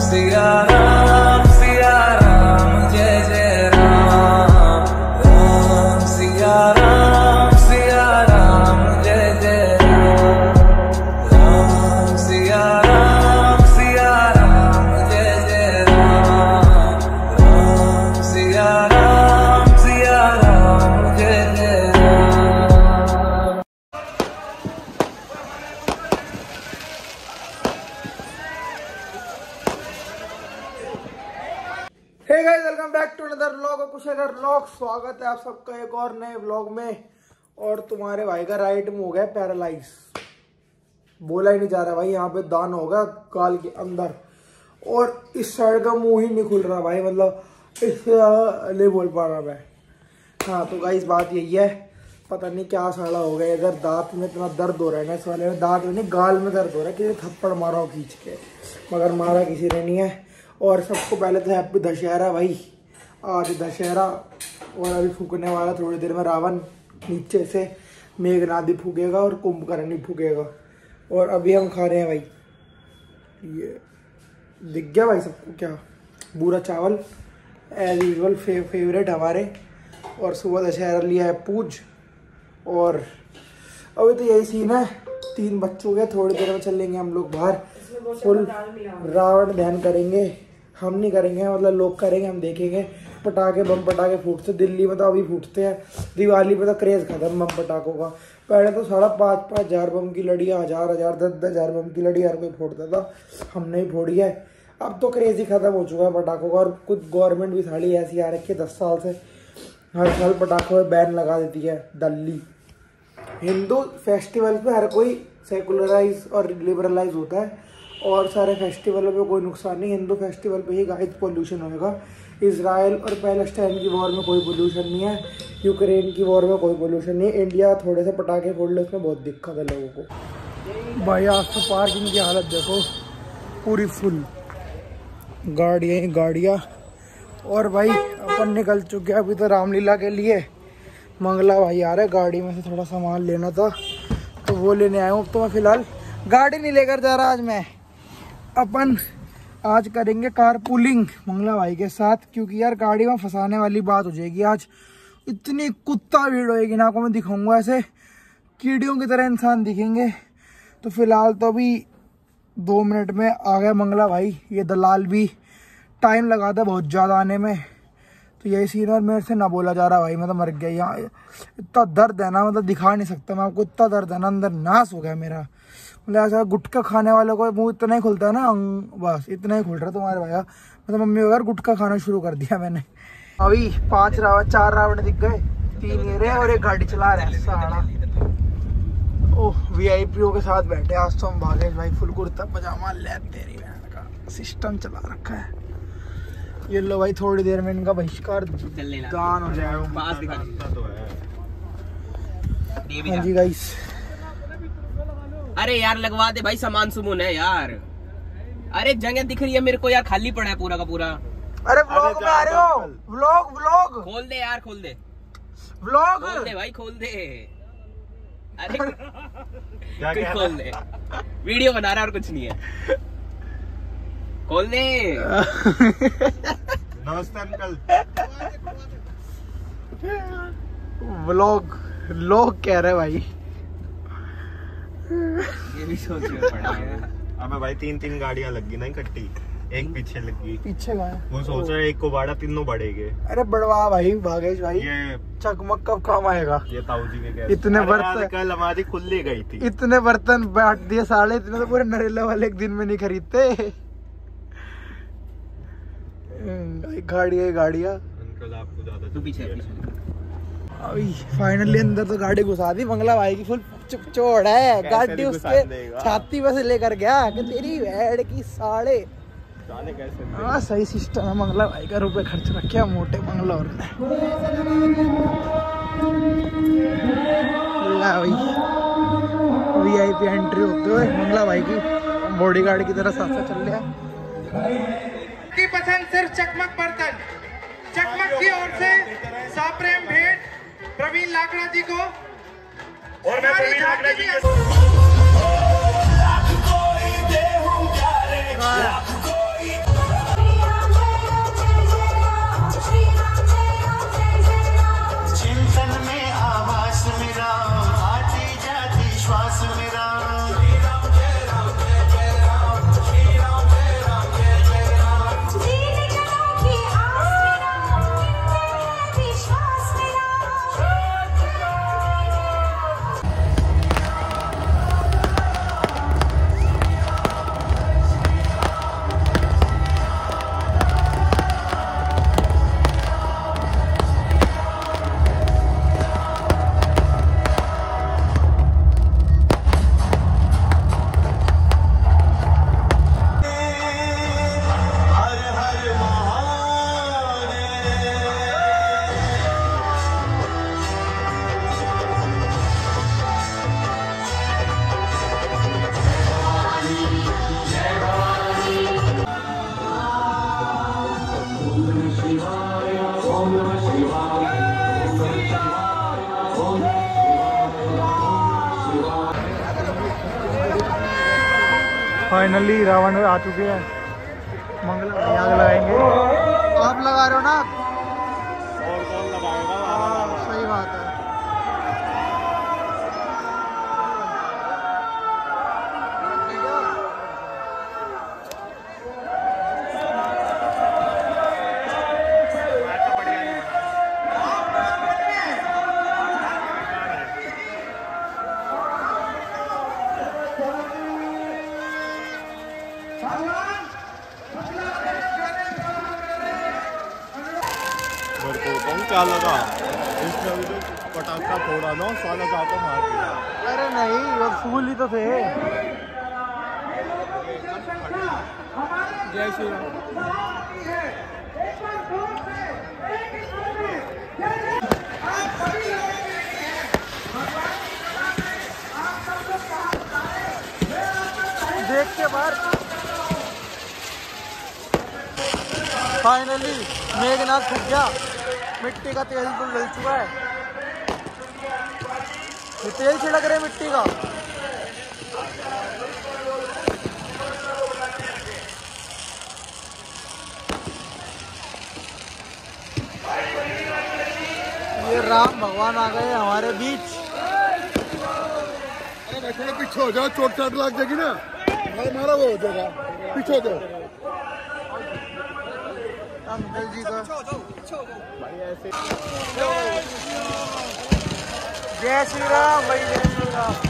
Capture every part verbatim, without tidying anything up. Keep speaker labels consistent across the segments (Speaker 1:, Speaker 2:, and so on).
Speaker 1: सिया राम सिया राम जय जय राम, राम सिया राम सिया राम जय जय राम, राम सिया राम सिया राम जय जय राम, राम सिया राम सिया राम जय जय Ram.
Speaker 2: Hey guys, welcome back to another vlog और कुशेगर व्लॉग। स्वागत है आप सबका एक और नए व्लॉग में। और तुम्हारे भाई का राइट मुंह हो गया पैरालाइज, बोला ही नहीं जा रहा भाई। यहाँ पे दान होगा गाल के अंदर और इस साइड का मुंह ही नहीं खुल रहा भाई, मतलब इससे नहीं बोल पा रहा मैं। हाँ तो गाइस बात यही है, पता नहीं क्या साड़ा हो गया इधर, दांत में इतना दर्द हो रहा है ना इस वाले में, दांत में नहीं गाल में दर्द हो रहा है। किसी थप्पड़ मारा हो खींच के, मगर मारा किसी ने नहीं है। और सबको पहले तो हैप्पी दशहरा भाई, आज दशहरा। और अभी फूकने वाला थोड़ी देर में रावण, नीचे से मेघनाथ भी फूकेगा और कुंभकर्ण भी फूकेगा। और अभी हम खा रहे हैं भाई, ये दिख गया भाई सबको क्या, बूरा चावल एज यूजल फे, फेवरेट हमारे। और सुबह दशहरा लिया है पूज। और अभी तो यही सीन है, तीन बच्चों के, थोड़ी देर में चलेंगे हम लोग बाहर, फुल रावण दहन करेंगे। हम नहीं करेंगे, मतलब लोग करेंगे, हम देखेंगे। पटाखे बम पटाखे फूटते दिल्ली में तो अभी फूटते हैं, दिवाली पे तो क्रेज खत्म बम पटाखों का। पहले तो साढ़ा पाँच पाँच हजार बम की लड़ियाँ, हजार हजार दस दस हजार बम की लड़ी हर कोई फोड़ता था, हमने ही फोड़ी है। अब तो क्रेज ही खत्म हो चुका है पटाखों का। और कुछ गवर्नमेंट भी साड़ी ऐसी आ रखी है दस साल से, हर साल पटाखों में बैन लगा देती है दिल्ली। हिंदू फेस्टिवल पे हर कोई सेकुलराइज और लिबरलाइज होता है, और सारे फेस्टिवलों पे कोई नुकसान नहीं। हिंदू फेस्टिवल पे ही गाइस पोल्यूशन होगा। इजराइल और पैलेस्टाइन की वॉर में कोई पोल्यूशन नहीं है, यूक्रेन की वॉर में कोई पोल्यूशन नहीं है। इंडिया थोड़े से पटाखे फोड़ ले, उसमें बहुत दिक्कत है लोगों को भाई। आज तो पार्किंग की हालत देखो, पूरी फुल गाड़ियाँ ही गाड़ियाँ। और भाई अपन निकल चुके हैं अभी तो रामलीला के लिए। मंगला भाई आ रहे, गाड़ी में से थोड़ा सामान लेना था तो वो लेने आया हूँ। तो मैं फिलहाल गाड़ी नहीं लेकर जा रहा आज मैं, अपन आज करेंगे कार पुलिंग मंगला भाई के साथ, क्योंकि यार गाड़ी में फंसाने वाली बात हो जाएगी आज। इतनी कुत्ता भीड़ होएगी ना, आपको मैं दिखाऊंगा, ऐसे कीड़ियों की तरह इंसान दिखेंगे। तो फिलहाल तो अभी दो मिनट में आ गया मंगला भाई। ये दलाल भी टाइम लगाता है बहुत ज़्यादा आने में, तो यही सीन। और मेरे से ना बोला जा रहा भाई, मैं तो मर गया यहाँ। इतना दर्द है ना, मतलब दिखा नहीं सकता मैं आपको, इतना दर्द है ना, अंदर नाश हो गया मेरा। मतलब ऐसा गुटखा खाने वालों को मुंह इतना ही खुलता है ना, बस इतना ही खुल रहा तुम्हारे भैया। मतलब मम्मी वगैरह गुटखा खाना शुरू कर दिया मैंने। अभी पांच रावण चार रावण दिख गए, तीन ये रहे और एक गाड़ी चला रहे हैं साड़ा। ओह वीआईपीओ के साथ बैठे आज तो हम। भागे भाई, फुल कुर्ता पजामा लैब तेरी बहन का सिस्टम चला रखा है। ये लो भाई, थोड़ी देर में इनका बहिष्कार दान हो जाएगा। हाँ जी गाइस,
Speaker 3: अरे यार लगवा दे भाई, सामान सुमन है यार। अरे जगह दिख रही है मेरे को यार, खाली पड़ा है पूरा का पूरा।
Speaker 2: अरे व्लॉग में आ रहे हो, व्लॉग व्लॉग
Speaker 3: खोल दे यार, खोल दे
Speaker 2: व्लॉग,
Speaker 3: खोल दे भाई, खोल दे। अरे
Speaker 4: क्या
Speaker 3: क्या खोल दे, वीडियो बना रहा और कुछ नहीं है, खोल दे।
Speaker 4: नमस्ते अंकल।
Speaker 2: व्लॉग लोग कह रहे भाई,
Speaker 3: ये भी सोच रहे पड़ा है।
Speaker 4: अबे भाई तीन तीन गाड़ियां लग गई ना इकट्ठी, एक पीछे लग गई।
Speaker 2: पीछे गए
Speaker 4: वो सोच रहे एक को बाड़ा तीनों बढ़ेंगे।
Speaker 2: अरे बड़वा भाई भागेश भाई,
Speaker 4: ये
Speaker 2: चकमक कब काम आएगा।
Speaker 4: ये ताऊ जी के गैस।
Speaker 2: इतने बर्तन
Speaker 4: कल हमारी खुली गई थी,
Speaker 2: इतने बर्तन बांट दिए साले, इतने तो पूरे नरेला वाले एक दिन में नहीं खरीदते। गाड़ियाँ गाड़ियाँ
Speaker 4: अंकल आपको ज्यादा
Speaker 3: तू पीछे
Speaker 2: अभी फाइनली अंदर तो गाड़ी घुसा दी मंगला भाई की, फुल चुपचोड़ है गाड़ी उसके छाती में से लेकर गया कि तेरी भेड़ की साड़े। हाँ सही सिस्टम है, मंगला भाई का रुपए खर्च रखे मोटे मंगलौर ने। भाई वीआईपी एंट्री होते हुए मंगला भाई की बॉडी गार्ड की तरह साथ साथ चल रहा। की पसंद सिर्फ चकमक बर्तन, चकमक की ओर से साप्रेम भेंट प्रवीण लाकड़ा जी को। और मैं प्रवीण लाकड़ा जी को फाइनली रावण आ चुके हैं, मंगल आग लगाएंगे। आप लगा रहे हो ना?
Speaker 4: और कौन लगाएगा?
Speaker 2: हाँ, सही बात है।
Speaker 4: मेरे को बताऊं क्या लगा, इसने अभी जो पटाखा फोड़ा ना साला जाकर मार दिया।
Speaker 2: अरे नहीं, वो फूल ही तो थे। जय श्री राम। देख के बाहर फाइनली मेघनाथ फूट गया। मिट्टी का तेल तो जल चुका है। ये तेल छिड़क रहे मिट्टी का। ये राम भगवान आ गए हमारे बीच।
Speaker 5: अरे बैठे पीछे हो जाओ, चोट चाट लग जाएगी ना, भाई मारा वो हो जाएगा, पीछे हो जाओ।
Speaker 2: अंकल जी का जय श्री राम भाई, जय श्री राम।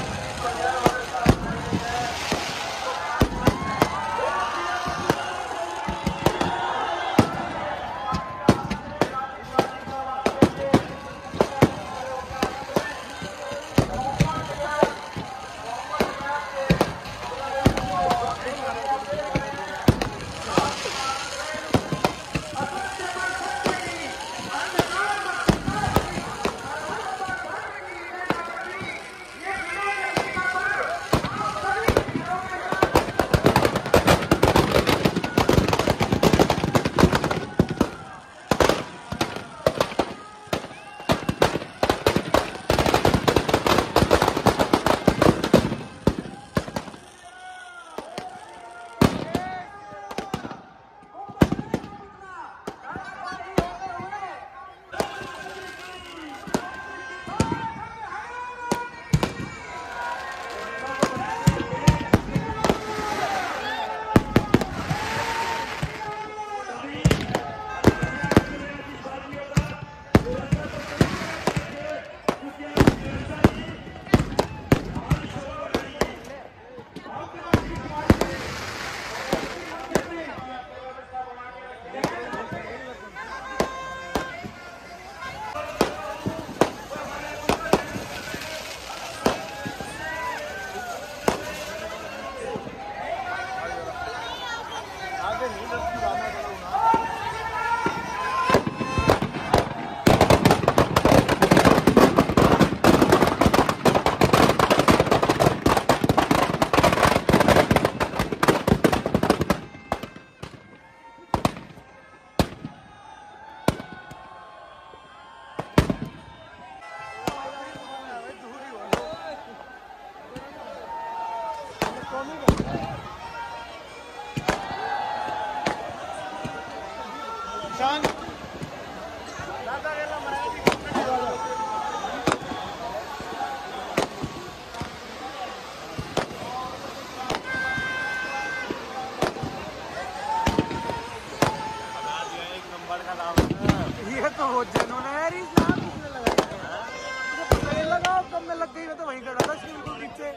Speaker 2: ये तो बहुत जनून है यार, इस नाम किसने लगाया है? मुझे पता नहीं लगा, कब मैं लग गई, मैं तो वहीं खड़ा था स्क्रीन के पीछे।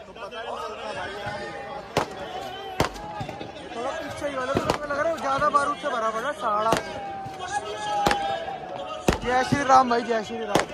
Speaker 2: थोड़ा पीछे ही वाला, तो मुझे लग रहा है ज्यादा बारूद से भरा पड़ा साड़ा। जय श्री राम भाई, जय श्री राम।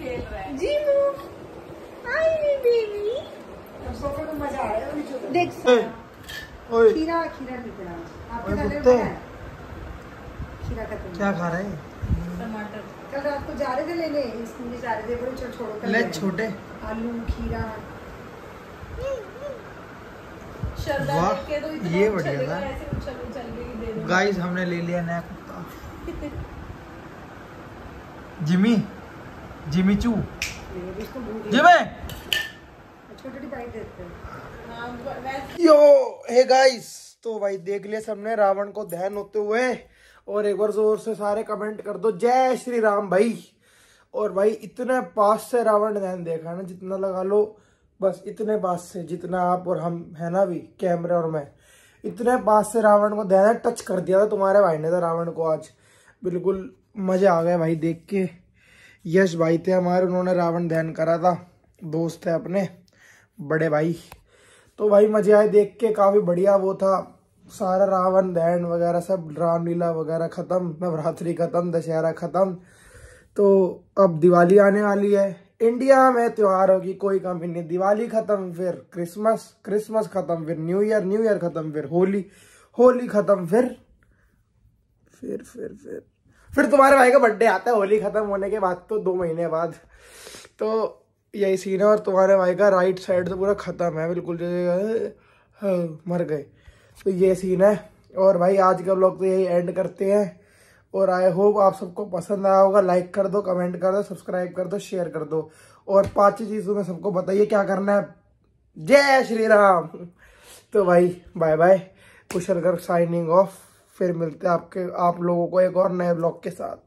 Speaker 6: खेल रहा है।
Speaker 7: जी हाय बेबी। सोफे को मजा आ रहा है। देख
Speaker 2: ओए
Speaker 7: खीरा खीरा नहीं पड़ा आपके
Speaker 2: ओए
Speaker 7: दाने में
Speaker 2: कुत्ते।
Speaker 7: पड़ा है खीरा का
Speaker 2: क्या खा रहे हैं?
Speaker 6: टमाटर
Speaker 7: कल रात को जा रहे थे लेने स्कूल में जा रहे थे बड़े छोटे छोड़ो
Speaker 2: ले छोटे।
Speaker 7: आलू खीरा
Speaker 6: शरदा
Speaker 2: वाह,
Speaker 6: देख के तो इतना
Speaker 2: ये
Speaker 6: उछल
Speaker 2: बढ़िया
Speaker 6: गया,
Speaker 2: था।
Speaker 6: ऐसे उछल उछल के ही दे दो।
Speaker 2: गाइस हमने ले लिया नया कुत्ता। जिमी जिमी चू
Speaker 7: इसको भूल
Speaker 2: जिमी।
Speaker 7: छोटी छोटी बाइट देते हैं।
Speaker 6: हाँ, वैसे
Speaker 2: यो हे गाइस, तो भाई देख लिया सबने रावण को दहन होते हुए। और एक बार जोर से सारे कमेंट कर दो जय श्री राम भाई। और भाई इतने पास से रावण दहन देखा है ना, जितना लगा लो बस इतने पास से, जितना आप और हम है ना भी कैमरे और मैं, इतने पास से रावण को दहन टच कर दिया था तुम्हारे भाई ने। तो रावण को आज बिल्कुल मजे आ गए भाई देख के। यश भाई थे हमारे, उन्होंने रावण दहन करा था, दोस्त है अपने बड़े भाई। तो भाई मजे आए देख के, काफी बढ़िया वो था सारा रावण दहन वगैरह सब, रामलीला वगैरह खत्म, नवरात्रि खत्म, दशहरा खत्म। तो अब दिवाली आने वाली है। इंडिया में त्योहारों की कोई कमी नहीं। दिवाली खत्म, फिर क्रिसमस, क्रिसमस खत्म, फिर न्यू ईयर, न्यू ईयर खत्म, फिर होली, होली खत्म, फिर फिर फिर फिर फिर तुम्हारे भाई का बर्थडे आता है होली खत्म होने के बाद, तो दो महीने बाद। तो यही सीन है। और तुम्हारे भाई का राइट साइड से पूरा खत्म है बिल्कुल, जैसे मर गए। तो ये सीन है। और भाई आज का व्लॉग तो यही एंड करते हैं। और आई होप आप सबको पसंद आया होगा। लाइक कर दो, कमेंट कर दो, सब्सक्राइब कर दो, शेयर कर दो। और पांच चीजों में सबको बताइए क्या करना है। जय श्री राम। तो भाई bye bye, Kushal Garg signing off. फिर मिलते हैं आपके आप लोगों को एक और नए ब्लॉग के साथ।